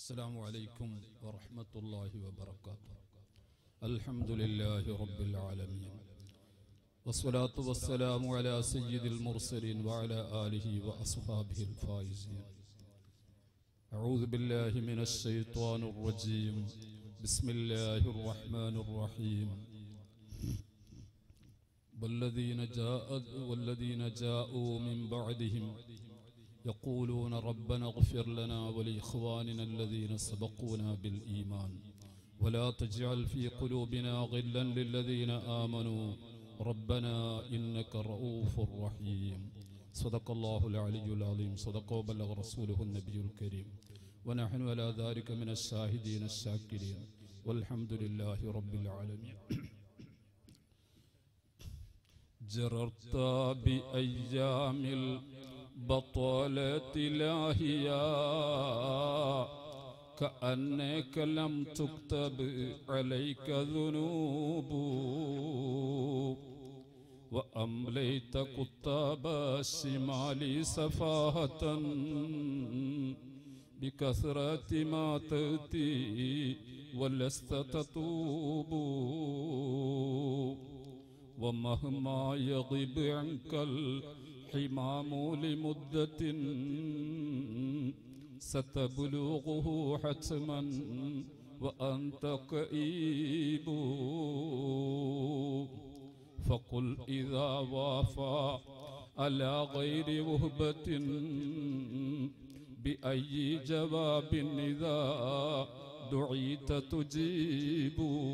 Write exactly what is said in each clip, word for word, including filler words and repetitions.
السلام عليكم ورحمة الله وبركاته. الحمد لله رب العالمين والصلاة والسلام على سيد المرسلين وعلى آله وأصحابه الفائزين. أعوذ بالله من الشيطان الرجيم. بسم الله الرحمن الرحيم. والذين جاء والذين جاءوا من بعدهم يقولون ربنا اغفر لنا ولإخواننا الذين سبقونا بالإيمان ولا تجعل في قلوبنا غلا للذين آمنوا ربنا إنك رؤوف رحيم. صدق الله العلي العظيم. صدق وبلغ رسوله النبي الكريم ونحن على ذلك من الشاهدين الشاكرين والحمد لله رب العالمين. جررت بأيام البطالة لاهيا كأنك لم تكتب عليك ذنوب وأمليت كتاب الشمال سفاهة بكثرة ما تأتي ولست تتوب ومهما يغب عنك الحمام لمدة ستبلغه حتما وأنت كئيب فقل إذا وافى على غير وهبة بأي جواب إذا دعيت تجيب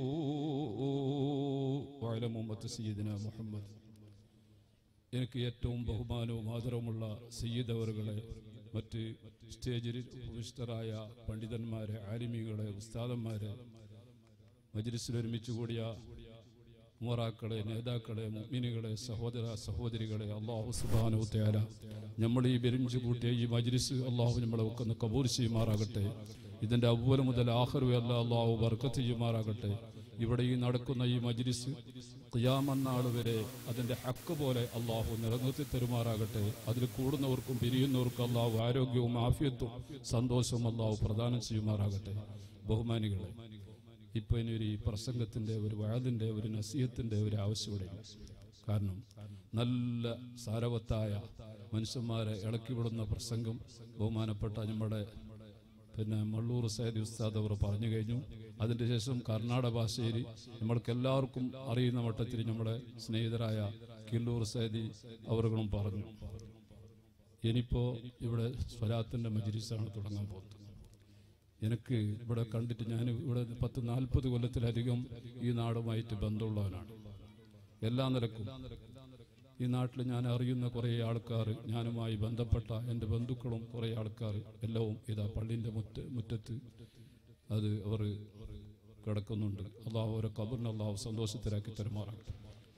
وعلى أمة سيدنا محمد. എനിക്ക് ഏറ്റവും ബഹുമാനവും ആദരവുമുള്ള സയ്യിദ് അവറുകളെ, മറ്റ് സ്റ്റേജിൽ ഉപവിഷ്ടരായ പണ്ഡിതന്മാരെ, ആലിമീകളെ, ഉസ്താദന്മാരെ, മജ്ലിസിൽ ഒരുമിച്ച് കൂടിയ ഉമറാക്കളെ, നേതാക്കളെ, മുഅ്മിനുകളെ, സഹോദര സഹോദരികളെ, അല്ലാഹു സുബ്ഹാനഹു വ തആല നമ്മൾ ഈ ബെരിഞ്ച് കൂട്ടിയ ഈ മജ്ലിസ് അല്ലാഹു നമ്മളെ ഒക്കെ കബൂൽ ചെയ്യുമാറാകട്ടെ. ഇതിൻ്റെ അവ്വൽ മുതൽ ആഖിർ വരെ അല്ലാഹു ബർക്കത്ത് ചെയ്യുമാറാകട്ടെ. ഇവിടെ ഈ നടക്കുന്ന ഈ മജ്ലിസ് ഖിയാമത്ത് നാൾ വരെ അതിൻ്റെ ഹക്ക് പോലെ അല്ലാഹു നിലനിർത്തി തരുമാറാകട്ടെ. അതിൽ കൂടുന്നവർക്കും പിരിയുന്നവർക്കും അല്ലാഹു ആരോഗ്യവും ആഫിയത്തും സന്തോഷവും അല്ലാഹു പ്രദാനം ചെയ്യുമാറാകട്ടെ. ബഹുമാനികളെ, ഇപ്പോൾ ഇനിയൊരു ഈ പ്രസംഗത്തിൻ്റെ, ഒരു വഅദിൻ്റെ, ഒരു നസീഹത്തിൻ്റെ ഒരു ആവശ്യമില്ല. കാരണം നല്ല സാരവത്തായ മനുഷ്യന്മാരെ ഇളക്കിവിടുന്ന പ്രസംഗം ബഹുമാനപ്പെട്ട നമ്മുടെ പിന്നെ മള്ളൂർ സയ്യിദ് ഉസ്താദ് അവർ പറഞ്ഞു കഴിഞ്ഞു. അതിൻ്റെ ശേഷം കർണാടക ഭാഷയിൽ നമ്മൾക്ക് എല്ലാവർക്കും അറിയുന്ന മട്ടത്തിൽ നമ്മുടെ സ്നേഹിതരായ കില്ലൂർ സയ്യിദ് അവர்களுം പറഞ്ഞു. ഇനിയിപ്പോൾ ഇവിടെ സ്വലാത്തിൻ്റെ മജ്ലിസാണ് തുടങ്ങാൻ പോകുന്നത്. എനിക്ക് ഇവിടെ കണ്ടിട്ട്, ഞാൻ ഇവിടെ പത്ത് നാൽപ്പത് കൊല്ലത്തിലധികം ഈ നാടുമായിട്ട് ബന്ധമുള്ളവനാണ്. എല്ലാ നിലക്കും ഈ നാട്ടിൽ ഞാൻ അറിയുന്ന കുറേ ആൾക്കാർ, ഞാനുമായി ബന്ധപ്പെട്ട എൻ്റെ ബന്ധുക്കളും കുറേ ആൾക്കാർ എല്ലാവും ഇതാ പള്ളിൻ്റെ മുറ്റ മുറ്റത്ത് അത് അവർ കിടക്കുന്നുണ്ട്. അള്ളാഹു ഓരോ ഖബറിനെ അള്ളാഹു സന്തോഷത്തിലാക്കി തരുമാറാകട്ടെ.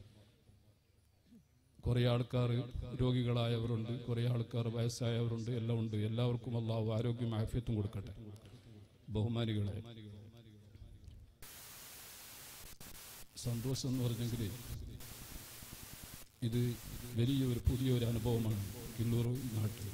കുറേ ആൾക്കാർ രോഗികളായവരുണ്ട്, കുറേ ആൾക്കാർ വയസ്സായവരുണ്ട്, എല്ലാം ഉണ്ട്. എല്ലാവർക്കും അള്ളാഹു ആരോഗ്യം ആഫിയത്തും കൊടുക്കട്ടെ. ബഹുമാനികളെ, സന്തോഷം എന്ന് പറഞ്ഞെങ്കിൽ ഇത് വലിയൊരു പുതിയൊരു അനുഭവമാണ് കില്ലൂർ നാട്ടിൽ.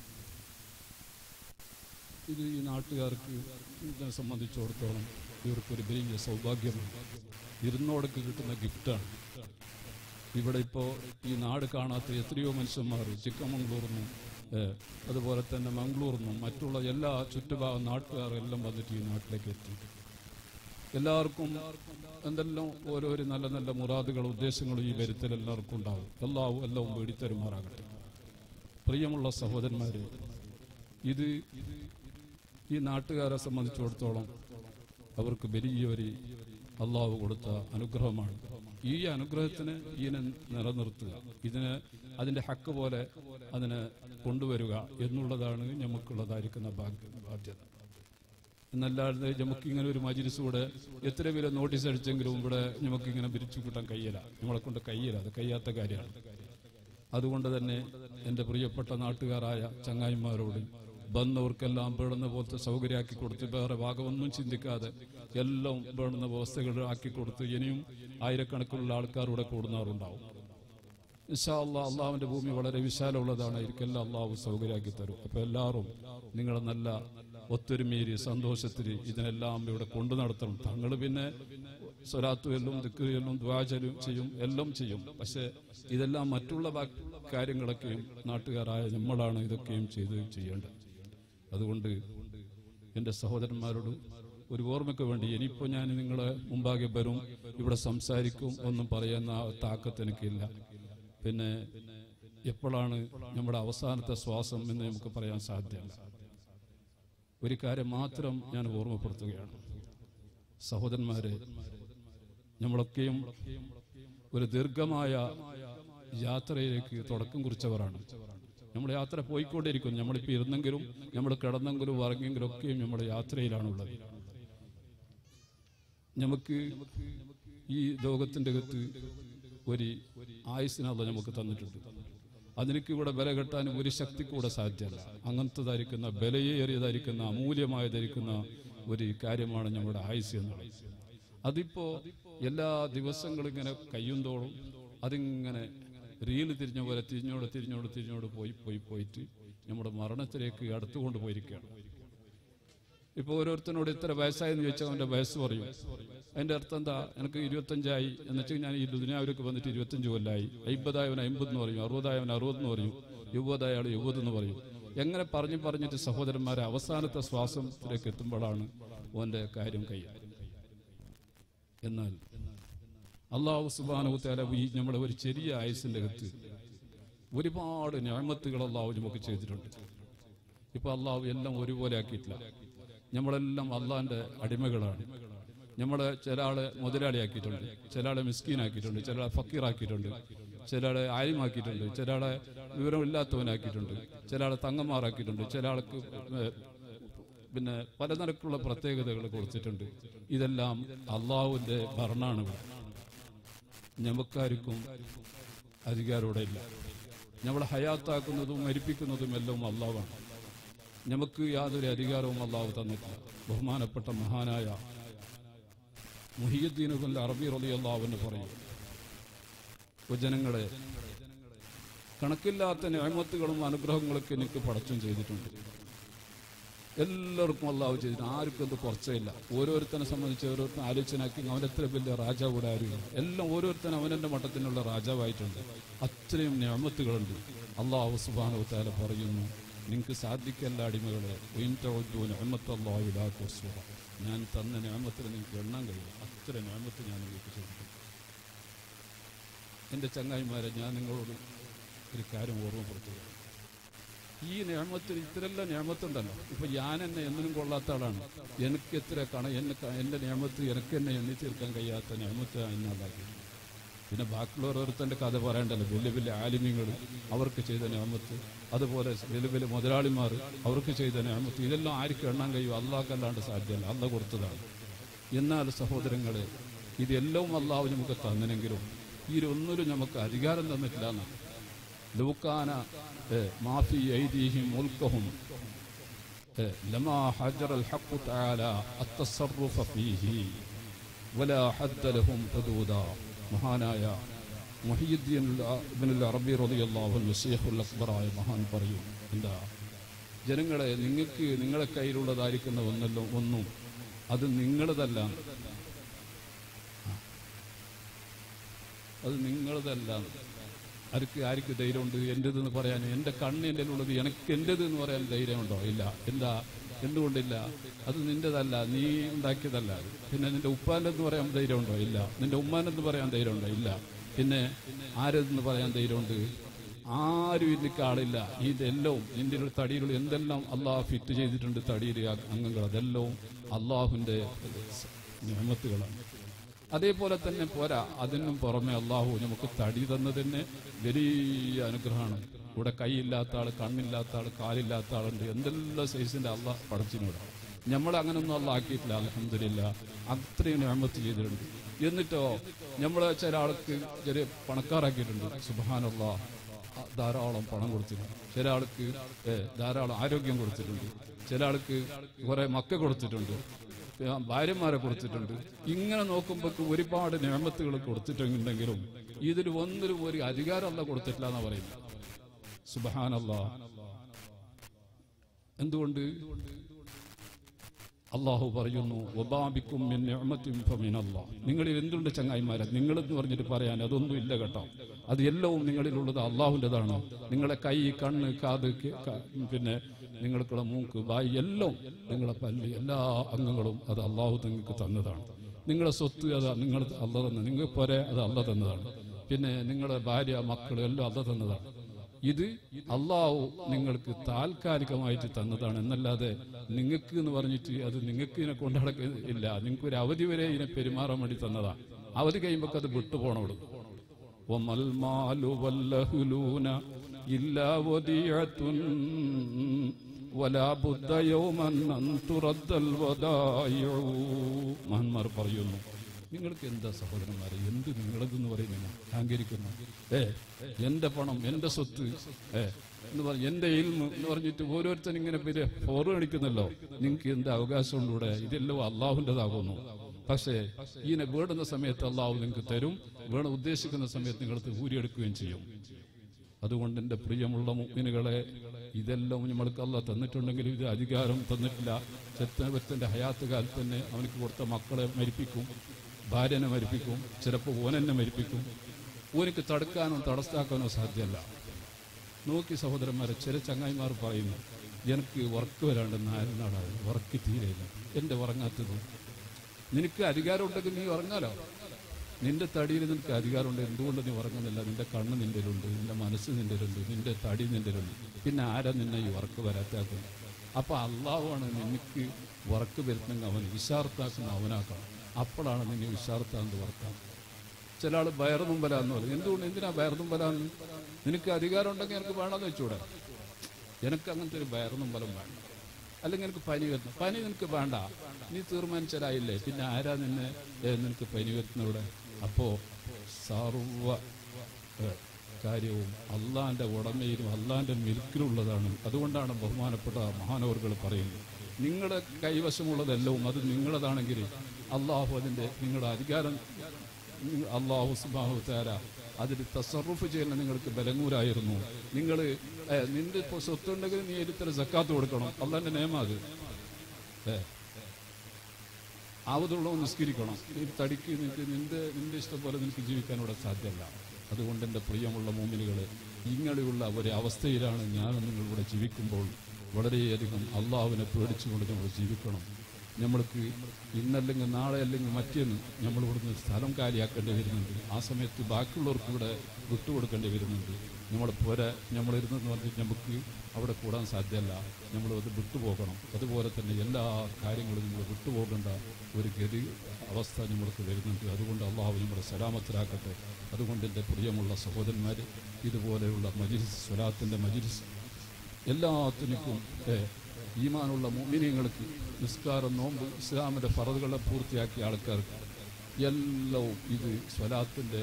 ഇത് ഈ നാട്ടുകാർക്ക് ഇതിനെ സംബന്ധിച്ചിടത്തോളം ഇവർക്കൊരു വലിയ സൗഭാഗ്യമാണ്, ഇരുന്നോടൊക്കെ കിട്ടുന്ന ഗിഫ്റ്റാണ്. ഇവിടെ ഇപ്പോൾ ഈ നാട് കാണാത്ത എത്രയോ മനുഷ്യന്മാർ ചിക്കമംഗ്ലൂർന്നും അതുപോലെ തന്നെ മംഗ്ലൂർന്നും മറ്റുള്ള എല്ലാ ചുറ്റുഭാഗം നാട്ടുകാരെല്ലാം വന്നിട്ട് ഈ നാട്ടിലേക്ക് എത്തി. എല്ലാവർക്കും എന്തെല്ലാം ഓരോരോ നല്ല നല്ല മുറാദുകളും ഉദ്ദേശങ്ങളും ഈ വരുത്തൽ എല്ലാവർക്കും ഉണ്ടാവും. എല്ലാവും എല്ലാം വേടിത്തരുമാറാകട്ടെ. പ്രിയമുള്ള സഹോദരന്മാരെ, ഇത് ഈ നാട്ടുകാരെ സംബന്ധിച്ചിടത്തോളം അവർക്ക് വലിയൊരു അള്ളാഹു കൊടുത്ത അനുഗ്രഹമാണ്. ഈ അനുഗ്രഹത്തിന് ഇതിനെ നിലനിർത്തുക, ഇതിനെ അതിൻ്റെ ഹക്ക് പോലെ അതിനെ കൊണ്ടുവരിക എന്നുള്ളതാണ് നമുക്കുള്ളതായിരിക്കുന്ന ബാധ്യത. എന്നല്ലാതെ നമുക്കിങ്ങനെ ഒരു മജ്ലിസ് കൂടെ എത്ര പേരെ നോട്ടീസ് അടിച്ചെങ്കിലും ഇവിടെ നമുക്കിങ്ങനെ പിരിച്ചു കൂട്ടാൻ കഴിയില്ല, നമ്മളെ കൊണ്ട് കഴിയില്ല. അത് കഴിയാത്ത കാര്യമാണ്. അതുകൊണ്ട് തന്നെ എൻ്റെ പ്രിയപ്പെട്ട നാട്ടുകാരായ ചങ്ങായിമാരോട് വന്നവർക്കെല്ലാം വേണ്ടുന്ന പോലത്തെ സൗകര്യമാക്കി കൊടുത്ത്, വേറെ ഭാഗമൊന്നും ചിന്തിക്കാതെ എല്ലാം വേണ്ടുന്ന വ്യവസ്ഥകൾ ആക്കി കൊടുത്ത് ഇനിയും ആയിരക്കണക്കിനുള്ള ആൾക്കാർ ഇവിടെ കൂടുന്നവരുണ്ടാവും. ഇൻഷാ അല്ലാഹ് അള്ളാഹുവിന്റെ ഭൂമി വളരെ വിശാലമുള്ളതാണ്. ഇരിക്കെല്ലാം അള്ളാഹു സൗകര്യമാക്കി തരും. അപ്പൊ എല്ലാവരും നിങ്ങൾ നല്ല ഒത്തൊരുമേരി സന്തോഷത്തിൽ ഇതിനെല്ലാം ഇവിടെ കൊണ്ടു നടത്തണം. തങ്ങൾ പിന്നെ സ്വലാത്തുകളിലും ദിക്റുകളിലും ദുആ ചെയ്യും, എല്ലാം ചെയ്യും. പക്ഷെ ഇതെല്ലാം മറ്റുള്ള കാര്യങ്ങളൊക്കെയും നാട്ടുകാരായ നമ്മളാണ് ഇതൊക്കെയും ചെയ്ത് ചെയ്യേണ്ടത്. അതുകൊണ്ട് എൻ്റെ സഹോദരന്മാരോട് ഒരു ഓർമ്മയ്ക്ക് വേണ്ടി ഇനിയിപ്പോൾ ഞാൻ നിങ്ങളെ മുമ്പാകെ വരും, ഇവിടെ സംസാരിക്കും, ഒന്നും പറയുന്ന താക്കത്ത് എനിക്കില്ല. പിന്നെ എപ്പോഴാണ് നമ്മുടെ അവസാനത്തെ ശ്വാസം എന്ന് നമുക്ക് പറയാൻ സാധ്യമല്ല. ഒരു കാര്യം മാത്രം ഞാൻ ഓർമ്മപ്പെടുത്തുകയാണ്. സഹോദരന്മാരെ, നമ്മളൊക്കെയും ഒരു ദീർഘമായ യാത്രയിലേക്ക് തുടക്കം കുറിച്ചവരാണ്. നമ്മൾ യാത്ര പോയിക്കൊണ്ടിരിക്കും. നമ്മളിപ്പോൾ ഇരുന്നെങ്കിലും നമ്മൾ കിടന്നെങ്കിലും ഉറങ്ങിയെങ്കിലും ഒക്കെയും നമ്മുടെ യാത്രയിലാണുള്ളത്. നമുക്ക് ഈ ലോകത്തിൻ്റെ അകത്ത് ഒരു ആയുസ്സിനല്ല നമുക്ക് തന്നിട്ടുണ്ട്. അതിനേക്ക് ഇവിടെ വില കെട്ടാനും ഒരു ശക്തി കൂടെ സാധ്യമല്ല. അങ്ങനത്തതായിരിക്കുന്ന വിലയേറിയതായിരിക്കുന്ന അമൂല്യമായതായിരിക്കുന്ന ഒരു കാര്യമാണ് നമ്മുടെ ആയുസ് എന്നുള്ളത്. അതിപ്പോ എല്ലാ ദിവസങ്ങളും ഇങ്ങനെ കഴിയുന്തോറും അതിങ്ങനെ റീല് തിരിഞ്ഞ പോലെ തിരിഞ്ഞോട് തിരിഞ്ഞോട് തിരിഞ്ഞോട് പോയി പോയി പോയിട്ട് നമ്മുടെ മരണത്തിലേക്ക് അടുത്തുകൊണ്ട് പോയിരിക്കുകയാണ്. ഇപ്പൊ ഓരോരുത്തരോട് ഇത്ര വയസ്സായെന്ന് ചോദിച്ചാൽ അവന്റെ വയസ്സ് പറയും. അതിന്റെ അർത്ഥം എന്താ? എനിക്ക് ഇരുപത്തഞ്ചായി എന്ന് വെച്ചാൽ ഞാൻ ഈ ദുനിയാവിലേക്ക് വന്നിട്ട് ഇരുപത്തഞ്ച് കൊല്ലായി. അമ്പതായവൻ അമ്പത് എന്ന് പറയും, അറുപതായവൻ അറുപത് എന്ന് പറയും, യുവതായാൾ യുവത് എന്ന് പറയും. എങ്ങനെ പറഞ്ഞു പറഞ്ഞിട്ട് സഹോദരന്മാരെ അവസാനത്തെ ശ്വാസത്തിലേക്ക് എത്തുമ്പോഴാണ് ഓന്റെ കാര്യം കഴിയുക. എന്നാൽ അല്ലാഹു സുബ്ഹാനഹു വ തആല ഈ നമ്മുടെ ഒരു ചെറിയ ആയുസിന്റെ അകത്ത് ഒരുപാട് നിഅമത്തുകൾ അല്ലാഹു നമുക്ക് ചെയ്തിട്ടുണ്ട്. ഇപ്പൊ അല്ലാഹു എല്ലാം ഒരുപോലെ ആക്കിയിട്ടില്ല. നമ്മളെല്ലാം അള്ളാഹിന്റെ അടിമകളാണ്. നമ്മളെ ചില ആളെ മുതലാളിയാക്കിയിട്ടുണ്ട്, ചില ആളെ മിസ്കീനാക്കിയിട്ടുണ്ട്, ചില ആളെ ഫക്കീറാക്കിയിട്ടുണ്ട്, ചില ആളെ ആലിമാക്കിയിട്ടുണ്ട്, ചില ആളെ വിവരമില്ലാത്തവനാക്കിയിട്ടുണ്ട്, ചില ആളെ തങ്ങന്മാരാക്കിയിട്ടുണ്ട്, ചില ആൾക്ക് പിന്നെ പലതരത്തിലുള്ള പ്രത്യേകതകൾ കൊടുത്തിട്ടുണ്ട്. ഇതെല്ലാം അള്ളാഹുവിന്റെ ഭരണമാണ്. നമുക്കാർക്കും അധികാരൂടെ ഇല്ല. നമ്മളെ ഹയാത്താക്കുന്നതും മരിപ്പിക്കുന്നതും എല്ലാം അള്ളാഹുവാണ്. നമുക്ക് യാതൊരു അധികാരവും അള്ളാഹു തന്നിട്ടില്ല. ബഹുമാനപ്പെട്ട മഹാനായ മുഹിയുദ്ദീൻ അറബി റളിയല്ലാഹു അൻഹു പറയും, ജനങ്ങളെ, കണക്കില്ലാത്ത നിഅമത്തുകളും അനുഗ്രഹങ്ങളൊക്കെ എനിക്ക് പടച്ചും ചെയ്തിട്ടുണ്ട്. എല്ലാവർക്കും അള്ളാഹു ചെയ്തിട്ട് ആർക്കും അത് കുറച്ചില്ല. ഓരോരുത്തനെ സംബന്ധിച്ച് ഓരോരുത്തർ ആലോചനാക്കി അവൻ എത്ര വലിയ രാജാവിടെ ആരുമില്ല. എല്ലാം ഓരോരുത്തരും അവനെന്റെ മട്ടത്തിനുള്ള രാജാവായിട്ടുണ്ട്. അത്രയും നിഅമത്തുകളുണ്ട്. അള്ളാഹു സുബ്ഹാനഹു വ തആല പറയുന്നു, നിങ്ങൾക്ക് സാധിക്കല്ല അടിമകളെ, ഞാൻ തന്ന നിഅമത്തിൽ നിങ്ങൾക്ക് എണ്ണാൻ കഴിയും. അത്ര നിഅമത്ത് ഞാൻ നിങ്ങൾക്ക് ചെയ്തിട്ടുണ്ട്. എൻ്റെ ചങ്ങായിമാരെ, ഞാൻ നിങ്ങളോട് ഒരു കാര്യം ഓർമ്മപ്പെടുത്തുകയാണ്. ഈ നിഅമത്തിൽ ഇത്രയെല്ലാം നിഅമത്തുണ്ടല്ലോ. ഇപ്പൊ ഞാൻ എന്നെ എന്നിനും കൊള്ളാത്ത ആളാണ്. എനിക്ക് എത്ര കണ എന്നെ എൻ്റെ നിഅമത്ത് എനിക്ക് എന്നെ എണ്ണി തീർക്കാൻ കഴിയാത്ത നിഅമത്ത് എന്നാലാക്കി. പിന്നെ ബാക്കിയുള്ളവർ ഓരോരുത്തൻ്റെ കഥ പറയണ്ടല്ലോ. വലിയ വലിയ ആലിമ്യങ്ങൾ അവർക്ക് ചെയ്ത നിഅമത്ത്, അതുപോലെ വലിയ വലിയ മുതലാളിമാർ അവർക്ക് ചെയ്ത നിഅമത്ത്, ഇതെല്ലാം ആർക്കും എണ്ണാൻ കഴിയും? അള്ളാഹ്ക്കല്ലാണ്ട് സാധ്യമല്ല. അള്ളാഹ് കൊടുത്തതാണ്. എന്നാൽ സഹോദരങ്ങളെ, ഇതെല്ലാം അള്ളാഹു നമുക്ക് തന്നിനെങ്കിലും ഈ ഒന്നിലും നമുക്ക് അധികാരം തന്നിട്ടില്ല എന്നാണ്. ലൗകാന മാഫി ഐദീഹിം മുൽക്കഹും ലമാ ഹജറൽ ഹഖ് തആല അത്തസറുഫ ഫീഹി വലാ ഹദ്ദ ലഹും ഹുദൂദ. മഹാനായ മുഹിയുദ്ദീൻ ഇബ്നുൽ അറബി റളിയല്ലാഹു അൻഹു ശൈഖുൽ അക്ബറായ മഹാൻ പറയും, എന്താ ജനങ്ങളെ, നിങ്ങൾക്ക് നിങ്ങളെ കയ്യിലുള്ളതായിരിക്കുന്ന ഒന്നല്ലോ ഒന്നും അത് നിങ്ങളതല്ല, അത് നിങ്ങളതല്ല. ആർക്ക് ആർക്ക് ധൈര്യമുണ്ട് എൻ്റെതെന്ന് പറയാൻ? എൻ്റെ കണ്ണ് എൻ്റെ ഉള്ളത് എനിക്ക് എൻ്റെത് എന്ന് പറയാൻ ധൈര്യമുണ്ടോ? ഇല്ല. എന്താ? എന്തുകൊണ്ടില്ല? അത് നിൻ്റെതല്ല, നീ ഉണ്ടാക്കിയതല്ല. പിന്നെ നിന്റെ ഉപ്പാൻ്റെന്ന് പറയാൻ ധൈര്യമുണ്ടോ? ഇല്ല. നിന്റെ ഉമ്മാനെന്ന് പറയാൻ ധൈര്യമുണ്ടോ? ഇല്ല. പിന്നെ ആരെന്ന് പറയാൻ ധൈര്യമുണ്ട്? ആരും ഇതിലേക്ക് ആളില്ല. ഇതെല്ലാം നിന്റെ തടിയിലുള്ള എന്തെല്ലാം അള്ളാഹ് ഫിറ്റ് ചെയ്തിട്ടുണ്ട്, തടിയിൽ അംഗങ്ങൾ, അതെല്ലാം അള്ളാഹുവിൻ്റെ നിഅമത്തുകളാണ്. അതേപോലെ തന്നെ പോരാ, അതിനും പുറമെ അള്ളാഹു നമുക്ക് തടി തന്നതിന് വലിയ അനുഗ്രഹമാണ്. ഇവിടെ കൈയില്ലാത്ത ആൾ, കണ്ണില്ലാത്ത ആൾ, കാലില്ലാത്ത ആളുണ്ട്. എന്തെല്ലാം സൈസിന്റെ അള്ളാഹ് പഠിച്ചിനോട്. നമ്മൾ അങ്ങനൊന്നും അള്ളാഹ് ആക്കിയിട്ടില്ല. അൽഹംദുലില്ലാഹ് അത്രയും നിഅമത്ത് ചെയ്തിട്ടുണ്ട്. എന്നിട്ടോ നമ്മളെ ചില ആൾക്ക് ചെറിയ പണക്കാരാക്കിയിട്ടുണ്ട്. സുബ്ഹാനല്ലാഹ്, ധാരാളം പണം കൊടുത്തിട്ടുണ്ട്. ചില ആൾക്ക് ധാരാളം ആരോഗ്യം കൊടുത്തിട്ടുണ്ട്. ചില ആൾക്ക് കുറെ മക്ക കൊടുത്തിട്ടുണ്ട്, ഭാര്യമാരെ കൊടുത്തിട്ടുണ്ട്. ഇങ്ങനെ നോക്കുമ്പോൾ ഒരുപാട് നിഅമത്തുകൾ കൊടുത്തിട്ടുണ്ടെങ്കിലും ഇതിൽ ഒന്നിനും ഒരു അധികാരം അല്ല കൊടുത്തിട്ടില്ല എന്നാ പറയുന്നത്. സുബ്ഹാനല്ലാഹ്. എന്തുകൊണ്ട്? അള്ളാഹു പറയുന്നു, വബാബിക്കും മിൻ നിഅമത്തിൻ ഫമിനല്ലാഹ്. നിങ്ങളിൽ എന്തുണ്ട് ചങ്ങായിമാരെ? നിങ്ങളെന്ന് പറഞ്ഞിട്ട് പറയാൻ അതൊന്നും ഇല്ല കേട്ടോ. അത് എല്ലാവും നിങ്ങളിലുള്ളത് അള്ളാഹുവിൻ്റെതാണ്. നിങ്ങളെ കൈ, കണ്ണ്, കാത്, പിന്നെ നിങ്ങൾക്കുള്ള മൂക്ക്, വായി, എല്ലാം നിങ്ങളെ പല്ല്, എല്ലാ അംഗങ്ങളും അത് അള്ളാഹു നിങ്ങൾക്ക് തന്നതാണ്. നിങ്ങളെ സ്വത്ത് അത് നിങ്ങൾ അല്ല തന്നെ, നിങ്ങൾക്ക് പോരെ അത് അല്ല തന്നതാണ്. പിന്നെ നിങ്ങളുടെ ഭാര്യ, മക്കൾ എല്ലാം അല്ല തന്നതാണ്. ഇത് അള്ളാഹു നിങ്ങൾക്ക് താൽക്കാലികമായിട്ട് തന്നതാണ് എന്നല്ലാതെ നിങ്ങൾക്ക് എന്ന് പറഞ്ഞിട്ട് അത് നിങ്ങൾക്ക് ഇതിനെ കൊണ്ടുനടക്കില്ല. നിങ്ങൾക്ക് ഒരു അവധി വരെ ഇതിനെ പെരുമാറാൻ വേണ്ടി തന്നതാണ്. അവധി കഴിയുമ്പോൾ അത് വിട്ടുപോകണോളൂ. മഹാന്മാർ പറയുന്നു, നിങ്ങൾക്ക് എന്താ സഹോദരന്മാരെ, എന്ത് നിങ്ങളതെന്ന് പറയുന്നു? അഹങ്കരിക്കുന്നു. ഏ എന്റെ പണം, എന്റെ സ്വത്ത്, ഏ എന്ന് പറഞ്ഞ് എന്റെ ഇൽമ് എന്ന് പറഞ്ഞിട്ട് ഓരോരുത്തരും ഇങ്ങനെ പിന്നെ ഫോറ് കാണിക്കുന്നല്ലോ. നിങ്ങൾക്ക് എന്ത് അവകാശമുണ്ടൂടെ? ഇതെല്ലാം അള്ളാഹുവിൻ്റെതാകുന്നു. പക്ഷേ ഇതിനെ വേടുന്ന സമയത്ത് അള്ളാഹു നിങ്ങൾക്ക് തരും, വേണം ഉദ്ദേശിക്കുന്ന സമയത്ത് നിങ്ങൾക്ക് ഊരിയെടുക്കുകയും ചെയ്യും. അതുകൊണ്ട് എൻ്റെ പ്രിയമുള്ള മുഅ്മിനുകളെ, ഇതെല്ലാം നമ്മൾക്ക് അള്ളാഹ് തന്നിട്ടുണ്ടെങ്കിൽ ഇത് അധികാരം തന്നിട്ടില്ല. ചെത്തവറ്റൻ്റെ ഹയാത്ത് കാലത്ത് തന്നെ അവനക്ക് കൊടുത്ത മക്കളെ മരിപ്പിക്കും, ഭാര്യനെ മരിപ്പിക്കും, ചിലപ്പോൾ ഓനെന്നെ മരിപ്പിക്കും. ഓനിക്ക് തടുക്കാനോ തടസ്സാക്കാനോ സാധ്യമല്ല. നോക്കി സഹോദരന്മാരെ, ചില ചങ്ങായിമാർ പറയുന്നു, എനിക്ക് വർക്ക് വരാണ്ട് നാല് നാളായി, വർക്ക് തീരെയില്ല, എൻ്റെ ഉറങ്ങാത്തത്. നിനക്ക് അധികാരം ഉണ്ടെങ്കിൽ നീ ഉറങ്ങാലോ. നിന്റെ തടിയിൽ നിനക്ക് അധികാരമുണ്ട്, എന്തുകൊണ്ട് നീ ഉറങ്ങുന്നില്ല? നിന്റെ കണ്ണ് നിന്റെ ഉണ്ട്, നിന്റെ മനസ്സ് നിന്റെ ഉണ്ട്, നിന്റെ തടി നിന്റെ ഉണ്ട്. പിന്നെ ആരാ നിന്നെ ഈ വർക്ക് വരാത്താക്കുന്നത്? അപ്പൊ അള്ളാഹുവാണ് നിനക്ക് വർക്ക് വരുന്നെങ്കിൽ അവൻ വിശാർത്താക്കുന്ന അവനാക്കണം. അപ്പോഴാണ് നിന്നെ വിശാർത്താന്ന് വർക്കാം. ചില ആൾ ബയർന്നുമ്പലാന്ന് പറയും. എന്തുകൊണ്ട്? എന്തിനാ ബയർന്നുമ്പലാന്ന്? നിനക്ക് അധികാരം ഉണ്ടെങ്കിൽ എനിക്ക് വേണമെന്ന് വെച്ചൂടെ? എനിക്ക് അങ്ങനത്തെ ഒരു ബയർന്നുമ്പലം വേണ്ട. അല്ലെങ്കിൽ എനിക്ക് പനി വരുന്നു, പനി നിനക്ക് വേണ്ട, നീ തീർമാനിച്ചാലായില്ലേ, പിന്നെ ആരാ നിന്നെ നിനക്ക് പനി വരുന്നവിടെ? അപ്പോ സർവ കാര്യവും അള്ളാന്റെ ഉടമയിലും അള്ളാന്റെ മിൽക്കിലുള്ളതാണ്. അതുകൊണ്ടാണ് ബഹുമാനപ്പെട്ട മഹാനവറുകൾ പറയുന്നത്, നിങ്ങളുടെ കൈവശമുള്ളതെല്ലാം അത് നിങ്ങളതാണെങ്കിൽ അള്ളാഹു അതിൻ്റെ നിങ്ങളുടെ അധികാരം അള്ളാഹു സുബ്ഹാനഹു വതആല അതിൽ തസറുഫ് ചെയ്യുന്ന നിങ്ങൾക്ക് ബലങ്ങൂരായിരുന്നു. നിങ്ങൾ നിന്റെ ഇപ്പോൾ സ്വത്തുണ്ടെങ്കിൽ നീ എടുത്തൽ സക്കാത്ത് കൊടുക്കണം. അള്ളാന്റെ നിയമം അത്. ഏ ആവതുള്ളവൻ നിസ്കരിക്കണം. നീ തടിക്ക് നിനക്ക് നിന്റെ നിന്റെ ഇഷ്ടം പോലെ നിനക്ക് ജീവിക്കാൻ ഇവിടെ സാധ്യമല്ല. അതുകൊണ്ട് എൻ്റെ പ്രിയമുള്ള മുഅ്മിനുകളെ, ഇങ്ങനെയുള്ള ഒരു അവസ്ഥയിലാണ് ഞാൻ നിങ്ങളിവിടെ ജീവിക്കുമ്പോൾ വളരെയധികം അള്ളാഹുവിനെ പേടിച്ചുകൊണ്ട് നമ്മൾ ജീവിക്കണം. നമ്മൾക്ക് ഇന്നല്ലെങ്കിൽ നാളെ അല്ലെങ്കിൽ മറ്റേന്ന് നമ്മൾ ഇവിടുന്ന് സ്ഥലം കാലിയാക്കേണ്ടി വരുന്നുണ്ട്. ആ സമയത്ത് ബാക്കിയുള്ളവർക്ക് ഇവിടെ വിട്ടുകൊടുക്കേണ്ടി വരുന്നുണ്ട്. നമ്മളെ പോലെ നമ്മളിരുന്നെന്ന് പറഞ്ഞിട്ട് നമുക്ക് അവിടെ കൂടാൻ സാധ്യമല്ല. നമ്മൾ അത് വിട്ടുപോകണം. അതുപോലെ തന്നെ എല്ലാ കാര്യങ്ങളും നമ്മൾ വിട്ടുപോകേണ്ട ഒരു ഗതി അവസ്ഥ നമ്മൾക്ക് വരുന്നുണ്ട്. അതുകൊണ്ട് അള്ളാഹു നമ്മളെ സലാമത്തിലാക്കട്ടെ. അതുകൊണ്ട് എൻ്റെ പ്രിയമുള്ള സഹോദരന്മാർ, ഇതുപോലെയുള്ള മജ്ലിസ്, സ്വലാത്തിൻ്റെ മജ്ലിസ് എല്ലാത്തിനും ഈമാനുള്ള മുഅ്മിനീങ്ങൾക്ക്, നിസ്കാരം, നോമ്പ്, ഇസ്ലാമിൻ്റെ ഫറദുകളെ പൂർത്തിയാക്കിയ ആൾക്കാർക്ക് എല്ലാം ഇത് സ്വലാത്തിൻ്റെ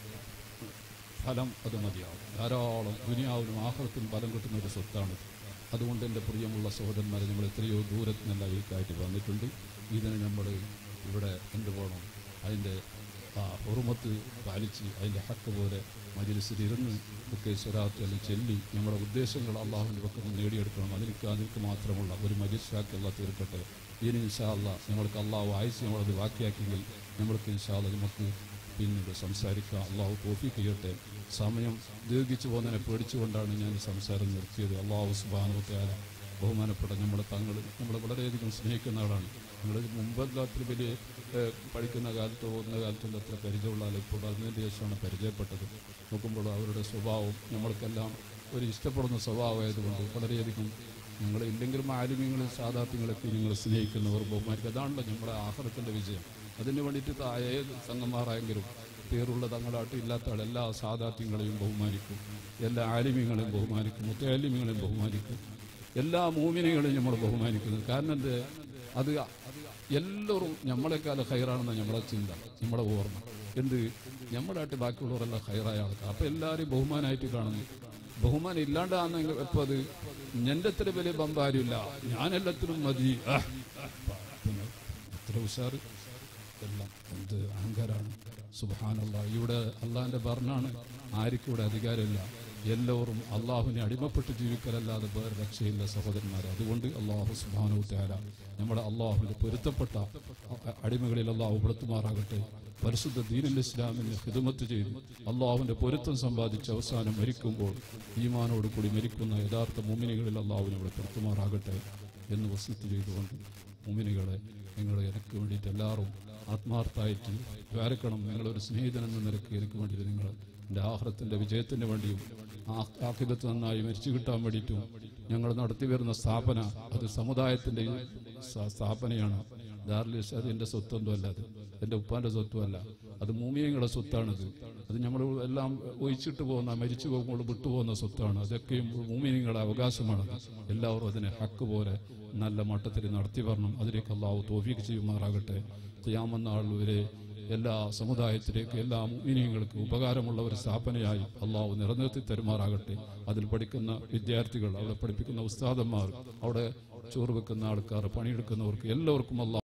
ഫലം അത് മതിയാവും. ധാരാളം ദുനിയാവിനും ആഖിറത്തിനും ഫലം കിട്ടുന്ന ഒരു സ്വത്താണ്. അതുകൊണ്ട് എൻ്റെ പ്രിയമുള്ള സഹോദരന്മാരെ, നമ്മൾ എത്രയോ ദൂരത്ത് നിന്നല്ല ഈ കാര്യം വന്നിട്ടുണ്ട്. ഇതിന് നമ്മൾ ഇവിടെ എന്ത് വേണം? അതിൻ്റെ ആ ഹുർമത്ത് പാലിച്ച് അതിൻ്റെ ഹക്ക് പോലെ മജ്ലിസിൽ ഇരുന്ന് ഒക്കെ സ്വലാത്ത് അല്ലെങ്കിൽ ചൊല്ലി നമ്മുടെ ഉദ്ദേശങ്ങൾ അള്ളാഹുവിൻ്റെ പക്കൽ നേടിയെടുക്കണം. അതിലേക്ക് അതിലേക്ക് മാത്രമുള്ള ഒരു മജ്ലിസാക്കി അള്ളാഹ് തീർക്കട്ടെ. ഇനി ഇൻഷാ അല്ലാഹ് നമ്മൾക്ക് അള്ളാഹു ആയുസ് നമ്മളത് ബാക്കിയാക്കിയെങ്കിൽ നമ്മൾക്ക് ഇൻഷാ അല്ലാഹ് നമുക്ക് പിന്നീട് സംസാരിക്കാം. അള്ളാഹു തൗഫീഖ് ചെയ്യട്ടെ. സമയം ദീർഘിച്ചു പോകുന്നതിനെ പേടിച്ചുകൊണ്ടാണ് ഞാൻ സംസാരം നിർത്തിയത്. അള്ളാഹു സുബ്ഹാനഹു വതആല ബഹുമാനപ്പെട്ട നമ്മളെ തങ്ങൾ നമ്മളെ വളരെയധികം സ്നേഹിക്കുന്ന ആളാണ്. നമ്മൾ മുമ്പല്ലാത്ത വലിയ പഠിക്കുന്ന കാലത്തോ ഓടുന്ന കാലത്തൊന്നും അത്ര പരിചയമുള്ള ആൾ ഇപ്പോൾ അതിന് ശേഷമാണ് പരിചയപ്പെട്ടത്. നോക്കുമ്പോൾ അവരുടെ സ്വഭാവം നമ്മൾക്കെല്ലാം ഒരു ഇഷ്ടപ്പെടുന്ന സ്വഭാവമായതുകൊണ്ട് വളരെയധികം ഞങ്ങൾ ഇല്ലെങ്കിലും ആലിമ്യങ്ങളും സാദാത്യങ്ങളൊക്കെ നിങ്ങൾ സ്നേഹിക്കുന്നവർ ബഹുമാനിക്കും. അതാണല്ലോ നമ്മുടെ ആഖിറത്തിൻ്റെ വിജയം. അതിന് വേണ്ടിയിട്ട് ഏത് സംഘന്മാരായെങ്കിലും പേരുള്ള തങ്ങളായിട്ട് ഇല്ലാത്ത ആൾ എല്ലാ സാദാത്യങ്ങളെയും ബഹുമാനിക്കും, എല്ലാ ആലിമ്യങ്ങളെയും ബഹുമാനിക്കും, മുത്തആലിമ്യങ്ങളെയും ബഹുമാനിക്കും, എല്ലാ മുഅ്മിനീങ്ങളെയും നമ്മൾ ബഹുമാനിക്കുന്നത്. കാരണം എന്ത്? അത് എല്ലാവരും നമ്മളെക്കാൾ ഹൈറാണെന്ന നമ്മളെ ചിന്ത, നമ്മളെ ഓർമ്മ. എന്ത്? നമ്മളായിട്ട് ബാക്കിയുള്ളവരെല്ലാം ഹൈറായ ആൾക്കാർ. അപ്പം എല്ലാവരെയും ബഹുമാനമായിട്ട് കാണുന്നു. ബഹുമാനം ഇല്ലാണ്ടാണെങ്കിൽ എപ്പോൾ അത് എൻ്റെ അത്ര വലിയ ബമ്പാരില്ല, ഞാനെല്ലാത്തിനും മതി, എത്ര ഉഷാറ്, എല്ലാം എന്ത് അഹങ്കാരമാണ്. സുബ്ഹാനല്ലാഹ്. ഇവിടെ അള്ളാഹിൻ്റെ ഭരണമാണ്, ആർക്കും ഇവിടെ അധികാരമില്ല. എല്ലാവരും അള്ളാഹുവിനെ അടിമപ്പെട്ട് ജീവിക്കലല്ലാതെ വേറെ രക്ഷയില്ല സഹോദരന്മാരെ. അതുകൊണ്ട് അള്ളാഹു സുബ്ഹാനഹു തആല നമ്മുടെ അള്ളാഹുവിൻ്റെ പൊരുത്തപ്പെട്ട അടിമകളിൽ അള്ളാഹു ഉൾപ്പെടുത്തുമാറാകട്ടെ. പരിശുദ്ധ ദീനുൽ ഇസ്ലാമിന് ഖിദ്മത്ത് ചെയ്ത് അള്ളാഹുവിൻ്റെ പൊരുത്തം സമ്പാദിച്ച് അവസാനം മരിക്കുമ്പോൾ ഈമാനോട് കൂടി മരിക്കുന്ന യഥാർത്ഥ മുഅ്മിനീകളിൽ അള്ളാഹുവിനെ ഉൾപ്പെടുത്തുമാറാകട്ടെ എന്ന് വസിയത്ത് ചെയ്തുകൊണ്ട്, മുഅ്മിനീകളെ, നിങ്ങൾ എനിക്ക് വേണ്ടിയിട്ട് എല്ലാവരും ആത്മാർത്ഥമായിട്ട് ദ്വാരക്കണം. നിങ്ങളൊരു സ്നേഹിതനെന്ന നിലയ്ക്ക് എനിക്ക് വേണ്ടിയിട്ട് നിങ്ങൾ എൻ്റെ ആഖിറത്തിൻ്റെ വിജയത്തിന് വേണ്ടിയും ആഖിബത്ത് നന്നായി മരിച്ചു കിട്ടാൻ വേണ്ടിയിട്ടും ഞങ്ങൾ നടത്തി വരുന്ന സ്ഥാപന അത് സമുദായത്തിൻ്റെ സ്ഥാപനയാണ്. ദാറുൽ ഇർശാദ് എൻ്റെ സ്വത്തൊന്നുമല്ല, അത് എൻ്റെ ഉപ്പാൻ്റെ സ്വത്തുമല്ല, അത് മുഅ്മിനീങ്ങളുടെ സ്വത്താണത്. അത് നമ്മൾ എല്ലാം ഒഴിച്ചിട്ട് പോകുന്ന, മരിച്ചു പോകുമ്പോൾ വിട്ടുപോകുന്ന സ്വത്താണ്. അതൊക്കെയും മുഅ്മിനീങ്ങളുടെ അവകാശമാണ്. എല്ലാവരും അതിനെ ഹക്ക് പോലെ നല്ല മട്ടത്തിൽ നടത്തി വരണം. അതിലേക്ക് അള്ളാഹു തൗഫീഖ് ചെയ്യുമാറാകട്ടെ. ഖിയാമത്ത് നാൾ വരെ എല്ലാ സമുദായത്തിലേക്ക്, എല്ലാ മുഅ്മിനീങ്ങൾക്ക് ഉപകാരമുള്ള ഒരു സ്ഥാപനയായി അള്ളാഹു നിലനിർത്തി തരുമാറാകട്ടെ. അതിൽ പഠിക്കുന്ന വിദ്യാർത്ഥികൾ, അവിടെ പഠിപ്പിക്കുന്ന ഉസ്താദന്മാർ, അവിടെ ചോറ് വെക്കുന്ന ആൾക്കാർ, പണിയെടുക്കുന്നവർക്ക് എല്ലാവർക്കും അള്ളാഹു